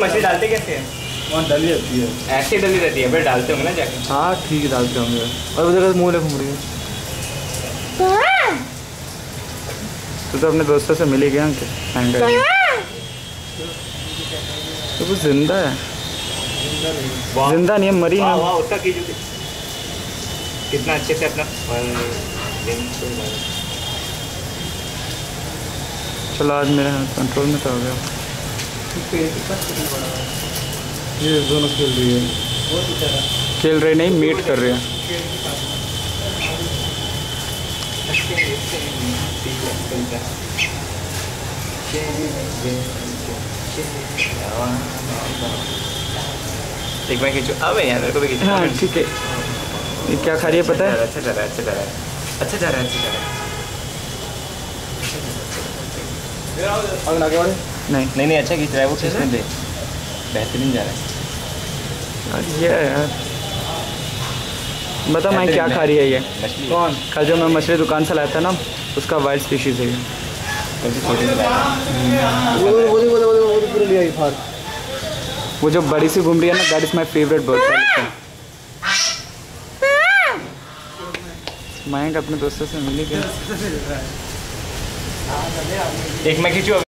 मछली डालते कैसे हैं? वहाँ डली रहती है, ऐसे डली रहती है, फिर डालते होंगे ना जाके। हाँ ठीक है डालते होंगे। और उधर मुँह घूम रही है। तो अपने दोस्तों से मिल गया तो कुछ जिंदा है, जिंदा नहीं है, मरी है। वाह उसका कीजिए कितना अच्छे से अपना चलो आज मेरे कंट्रोल में तो हो गया। ये दोनों खेल रही है, खेल रहे नहीं, मीट कर रहे हैं। एक मैं खींचू, अब यार मेरे को भी खींचो। हाँ ठीक है। ये क्या खा रही है पता है? अच्छा जा रहा है, अच्छा जा रहा है, अच्छा जा रहा है, अच्छा जा रहा है। नहीं नहीं अच्छा खींच रहा है वो, खींचने दे, बेहतरीन जा रहा है यार। ये है यार, बता मैं क्या खा रही है ये? मछली। कौन? कल जो मैं मछली दुकान से लाया था ना, उसका वाइल्ड स्पीशीज है ये। वो जो बड़ी सी घूम रही है ना, that is my favourite bird. Mayank अपने दोस्तों से मिली गया। एक मैं खींचू।